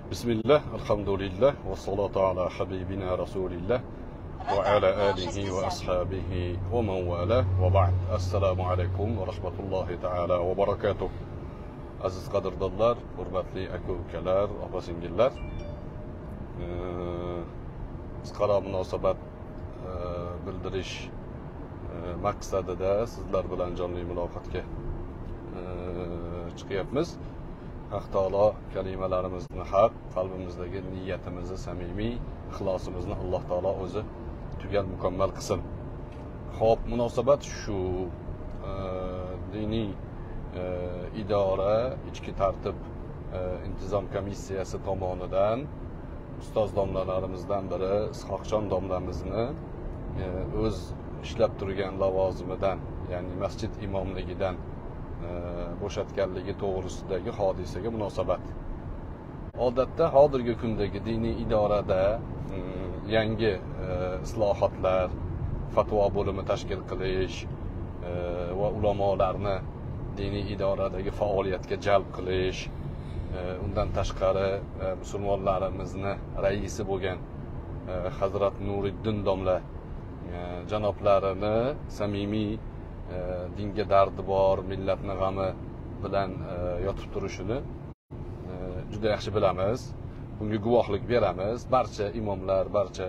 Bismillah, alhamdulillah, ve salatu ala habibina Resulillah ve ala alihi ve ashabihi ve men vala ve ba'd. Assalamu alaikum ve rahmetullahi ta'ala ve barakatuh. Aziz qadrdonlar, hurmatli aka-ukalar, opa-singillar, qisqaroq munosabat bildirish maqsadida sizlar bilan jonli muloqotga chiqyapmiz. Haq taolo kalimalarimizni haq, qalbimizdagi niyatimizni samimiy, ixlosimizni Alloh taolo o'zi tugal mukammal qilsin. Xo'p, munosabat shu diniy idora ichki tartib intizom komissiyasi tomonidan ustoz domlalarimizdan biri Ishoqjon domlamizni o'z ishlab turgan lavozimidan, ya'ni masjid imomligidan bo'shatganligi to'g'risidagi hodisaga munosabat. Odatda hozirgi kundagi diniy idorada yangi islohotlar, fatvo bo'limi tashkil qilish va ulamolarni diniy idoradagi faoliyatga jalb qilish, undan tashqari musulmonlarimizni raisi bo'lgan Hazrat Nuriddin domla janoblarini samimiy dinga dardi bor, millatni g'ami bilan yotib turishini juda yaxshi bilamiz. Bunga guvohlik beramiz. Barcha imomlar, barcha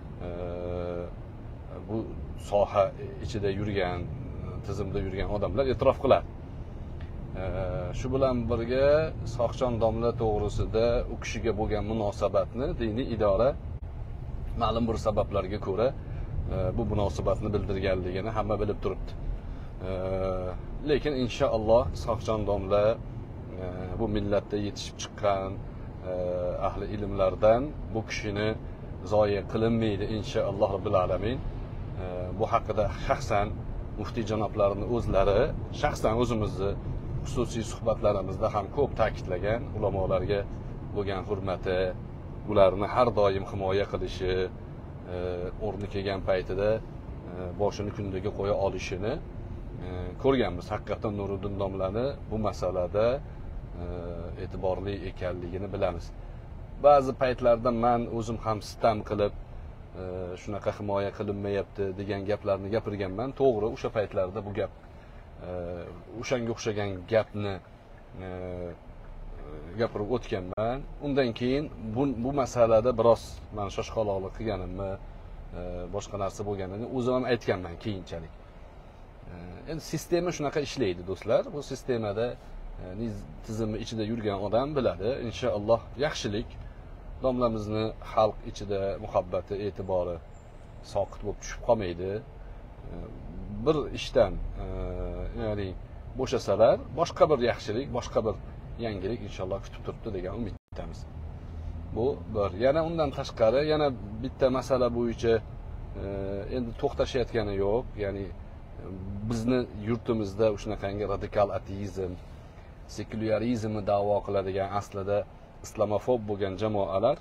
bu soha ichida yurgan, tizimda yurgan odamlar e'tirof qiladi. Shu bilan birga Ishoqjon domla to'g'risida u kishiga bo'lgan munosabatni diniy idora ma'lum bir sabablarga ko'ra bu munosabatni bildirganligini hamma bilib turibdi. Lekin inshaalloh Ishoqjon domla bu millatda yetishib chiqqan ahli ilmlardan, bu kishini zoya qilinmaydi inshaalloh robbil alamin. Bu haqida shaxsan muftiy janoblarini o'zlari, shaxsan o'zimizni xususiy suhbatlarimizda ham ko'p ta'kidlagan, ulamolarga bo'lgan hurmati, ularni har doim himoya qilishi, o'rni kelgan paytida boshini kundaga qo'ya olishini ko'rganmiz. Haqiqatan Nuriddin domlani bu masalada e'tiborli ekanligini bilamiz. Ba'zi paytlarda men o'zim ham sitam qilib shunaqa himoya qilinmayapti degan gaplarni gapirganman. To'g'ri, o'sha paytlarda bu gap o'shanga o'xshagan gapni gapirib o'tganman. Undan keyin bu masalada biroz men shoshqaloqlik qilganimni, boshqa narsa bo'lganini o'zim ham aytganman keyinchalik. Endi sistema shunaqa ishlaydi do'stlar. Bu sistemada tizimni ichida yurgan odam biladi. Inshaalloh yaxshilik, domlamizni xalq ichida muhabbati, e'tibori soqit bo'lib tushib qolmaydi. Bir ishdan ya'ni bo'shasalar, boshqa bir yaxshilik, boshqa bir yangilik inshaalloh kutib turibdi degan umiddamiz. Bu bir. Yana undan tashqari yana bitta masala bo'yicha endi to'xtashayotgani yo'q. Ya'ni bizni yurtimizda shunaqangi radikal ateizm, sekularizmni da'vo qiladigan, aslida islomofob bo'lgan jamoalar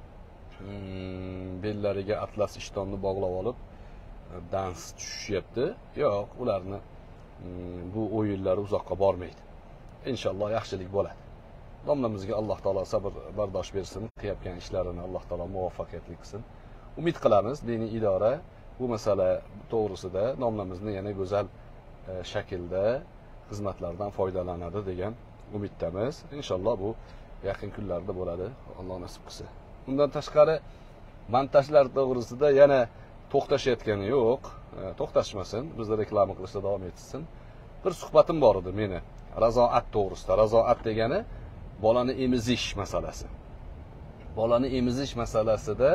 bellariga atlas ishtonni bog'lab olib dans tushishyapti. Yo'q, ularni bu o'yinlari uzoqqa bormaydi. Inshaalloh yaxshilik bo'ladi. Domlamizga Alloh taolo sabr, bardosh bersin, qilayotgan ishlarini Alloh taolo muvaffaqiyatli qilsin. Umid qilamiz diniy idora bu masala to'g'risida domlamizni yana go'zal shaklda xizmatlardan foydalanadi degan umiddamiz. Inshaalloh bu yaqin kunlarda bo'ladi, Alloh nasib qilsa. Undan tashqari montajlar to'g'risida yana to'xtashayotgani yo'q. To'xtashmasin, bizni reklama qilishda davom etsin. Bir suhbatim bor edi meni razoat to'g'risida. Razoat degani bolani emizish masalasi. Bolani emizish masalasida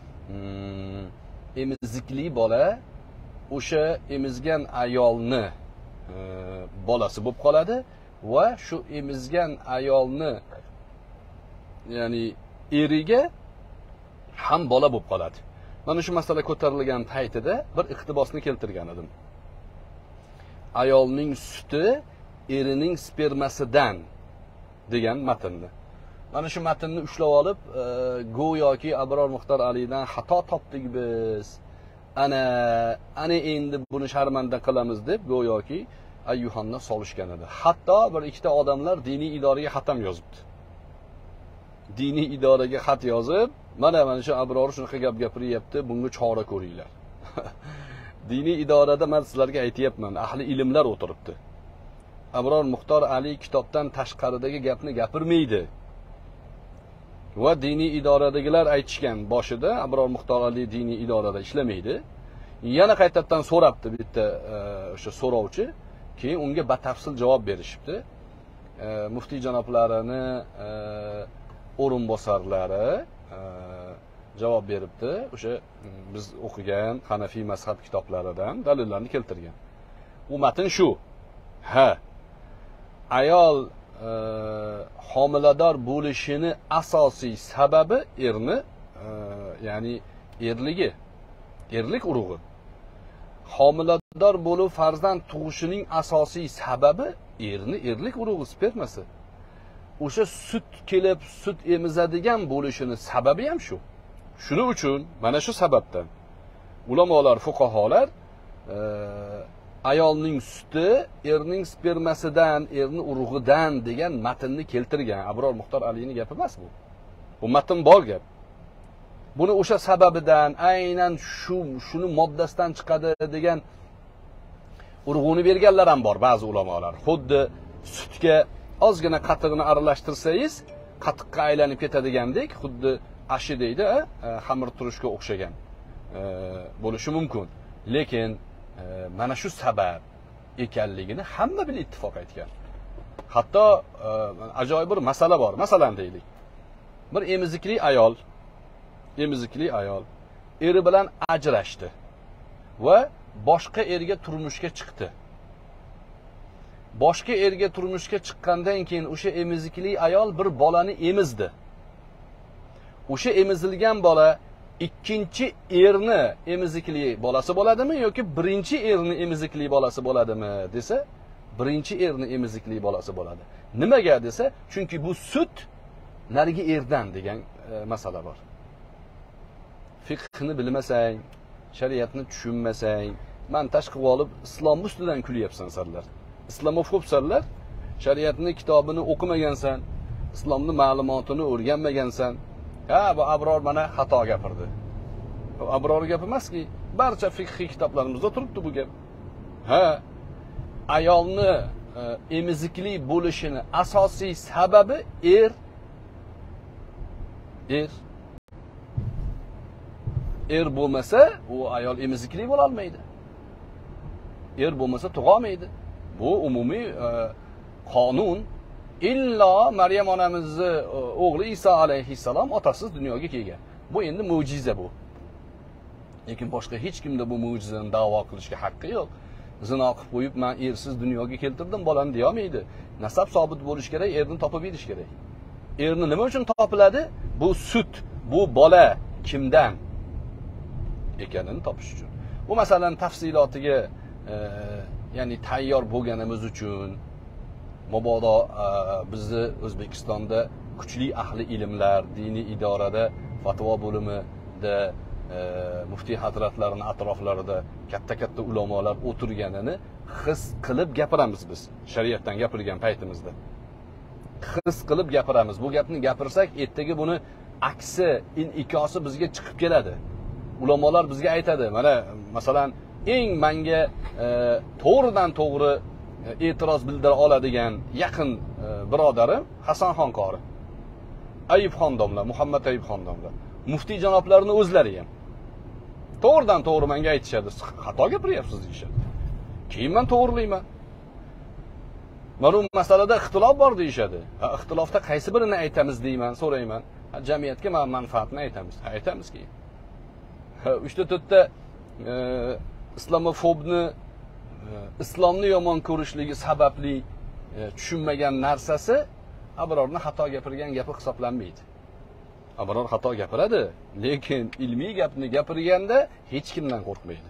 emizikli bola o'sha emizgan ayolni bolasi bo'lib qoladi va shu emizgan ayolni ya'ni eriga ham bola bo'lib qoladi. Mana shu masala ko'tarilgan paytida bir iqtibosni keltirgan edim. Ayolning suti erining spermasidan degan matnni. Mana shu matnni ushlab olib, go'yoki Abror Muxtor Alidan xato topdik biz. Ana endi buni sharmanda qilamiz deb go'yoki ayyuhanna solishgan edi. Hatto bir ikkita odamlar diniy idoraga xatam yozibdi. diniy idoraga xat yozib, mana shu Abror shunaqa gap gapiryapti, bunga chora ko'ringlar. Diniy idorada men sizlarga aytayapman, ahli ilmlar o'tiribdi. Abror Muxtor Ali kitobdan tashqaridagi gapni gapirmaydi. Va diniy idoradagilar aytishgan boshida Abror Muxtor Ali diniy idorada ishlamaydi. Yana qaytadan so'rabdi bitta o'sha so'rovchi, keyin unga batafsil javob berishibdi. Muftiy janoblarining o'rinbosarlari javob beribdi. O'sha biz o'qigan Hanafiy mazhab kitoblaridan dalillarni keltirgan. U matn shu. Ayol homilador bo'lishini asosiy sababi erni, ya'ni erlik urug'i. Homilador bo'lib farzand tug'ishining asosiy sababi erlik urug'i spermasi. O'sha sut kelib sut emizadigan bo'lishini sababi ham shu. Shuning uchun mana shu sababdan ulamolar, fuqaholar ayolning suti erning spermasidan, erning urug'idan degan matnni keltirgan. Abror Muxtor Alining gapi emas bu. Bu matn bor gap. Buni o'sha sababidan, aynan shuni moddasidan chiqadi degan urug'ini berganlar ham bor ba'zi ulamolar. Xuddi sutga ozgina qatiqni aralashtirsangiz, qatiqqa aylanib ketadigandek, xuddi ashi deydi, xamir turishga o'xshagan bo'lishi mumkin. Lekin mana shu sabab ekanligini hamma bilan ittifoq aytgan. Hatto ajoyib bir masala bor. Masalan deylik. Bir emizikli ayol eri bilan ajrashdi va boshqa erga turmushga chiqdi. Boshqa erga turmushga chiqqandan keyin o'sha emizikli ayol bir bolani emizdi. O'sha emizilgan bola ikkinchi erni emizikli bolasi bo'ladimi yoki birinchi erni emizikli bolasi bo'ladimi desa, birinchi erni emizikli bolasi bo'ladi. Nimaga desa, chunki bu sut narigi erdan degan masala bor. Fiqhni bilmasang, shariatni tushunmasang, men tashqib olib islom ustidan kulyapsan sanlar. Islamofobsanlar, shariatni kitobini o'qimagansan, islomni ma'lumotini o'rganmagansan. Bu Abror mana xato gapirdi. Bu Abror gapi emaski, barcha fiqhiy kitoblarimizda turibdi bu gap. Ayolni emizikli bo'lishini asosiy sababi er bo'lmasa, u ayol emizikli bo'la olmaydi. Er bo'lmasa tug'a olmaydi. Bu umumiy qonun. Illo Maryam onamizni o'g'li Isa alayhissalom otasiz dunyoga kelgan. Bu endi mo'jiza bu. Lekin boshqa hech kimda bu mo'jizani da'vo qilishga haqqi yo'q. Zino qilib qo'yib, men ersiz dunyoga keltirdim bolani deya olmaydi. Nasab sobit bo'lish kerak, erni topib berish kerak. Erni nima uchun topiladi? Bu sut, bu bola kimdan ekanini topish uchun. Bu masalan tafsilotiga ya'ni tayyor bo'lganimiz uchun mabodo bizni O'zbekistonda kuchli ahli ilmlar, diniy idorada, fatvo bo'limida, muftiy hazratlarining atroflarida katta ulamolar o'tirganini his qilib gapiramiz biz. Shariatdan gapirgan paytimizda his qilib gapiramiz. Bu gapni gapirsak, ertaga buni aksi, inikosi bizga chiqib keladi. Ulamolar bizga aytadi, mana masalan eng menga to'g'ridan to'g'ri e'tiroz bildira oladigan yaqin birodarim Hasanxon qori. Ayibxon domla, Muhammad Ayibxon domla. Muftiy janoblarining o'zlari ham to'g'ridan to'g'ri menga aytishadi. Xato gapiryapsiz deyishadi. Keyin men to'g'rilayman. Mana bu masalada ixtilof bor deyishadi. Ixtilofda qaysi birini aytamiz deyman, so'rayman. Jamiyatga manfaatni aytamiz. Aytamiz keyin. 3-4 ta islamofobni islomni yomon ko'rishligi sababli tushunmagan narsasi Abrorni xato gapirgan gapi hisoblanmaydi. Abror xato gapiradi, lekin ilmiy gapni gapirganda hech kimdan qo'rqmaydi.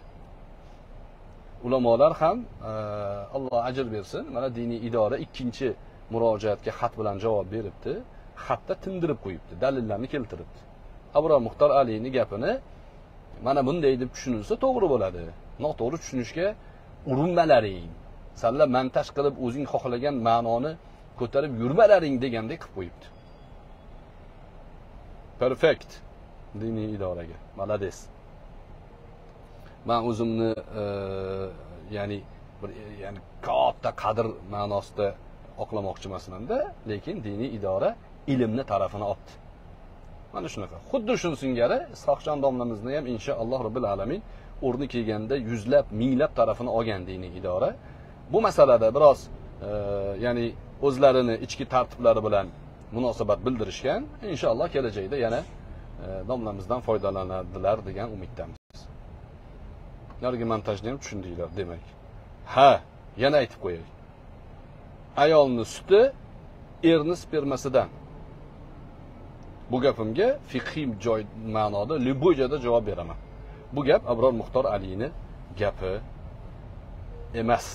Ulamolar ham Alloh ajr bersin, mana diniy idora ikkinchi murojaatga xat bilan javob beribdi. Xatda tindirib qo'yibdi, dalillarni keltiribdi. Abror Muxtor Alining gapini mana bunday deb tushunilsa to'g'ri bo'ladi. Noto'g'ri tushunishga urinmalaring. Sanlar montaj qilib o'zing xohlagan ma'noni ko'tarib yurmalaring degandek qilib qo'yibdi. perfect diniy idoraga. Malades. Men o'zimni ya'ni katta qadr ma'nosida oqlamoqchi emasman-da, lekin diniy idora ilmni tarafini oldi. Mana shunaqa. Xuddi shuni singari Ishoqjon domlamizni ham inshaalloh Robbil alamin o'rni kelganda yuzlab, minglab tarafini olgan diniy idora. Bu masalada biroz ya'ni o'zlarini ichki tartiblari bilan munosabat bildirishgan. Inshaalloh kelajakda yana domlamizdan foydalanadilar degan umiddamiz. Narigi montajni ham tushundinglar demak. Ha, yana aytib qo'yay. Ayolni suti erni spermasidan. Bu gapimga fiqhiy joy ma'noda любой joyda javob beraman. Bu gap Abror Muxtor Aliyni gapi emas.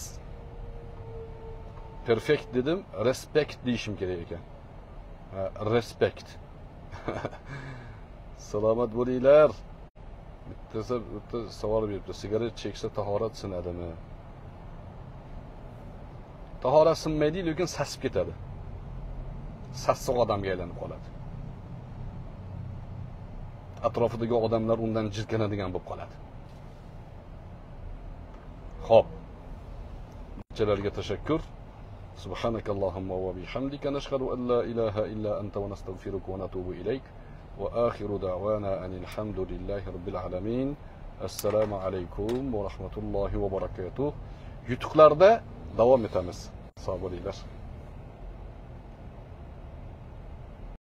Perfect dedim, respect deyishim kerak ekan. Respect. Salomat bo'linglar. Bitta savol beribdi. Sigaret cheksa tahorat sinadimi? Tahorat sinmaydi, lekin sasib ketadi. Sassiq odamga aylanib qoladi. Atrofidagi odamlar undan jirkanadigan bo'lib qoladi. Xo'p. Barchalarga tashakkur. Subhanakallohumma va bihamdika nashhadu an la ilaha illa anta va nastaghfiruka va natubu ilayk. Va akhiru da'wana anil hamdulillahi robbil alamin. Assalomu alaykum va rahmatullohi va barakatuh. Yutuqlarda davom etamiz. Sog' bo'linglar.